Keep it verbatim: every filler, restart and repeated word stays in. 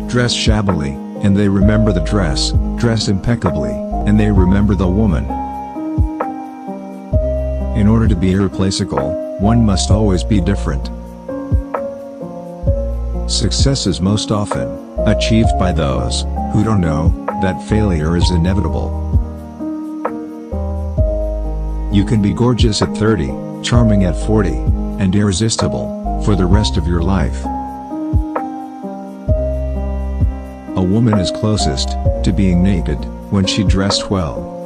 dress shabbily, and they remember the dress, dress impeccably, and they remember the woman. In order to be irreplaceable, one must always be different. Success is most often achieved by those who don't know that failure is inevitable. You can be gorgeous at thirty, charming at forty, and irresistible for the rest of your life. A woman is closest to being naked when she dressed well.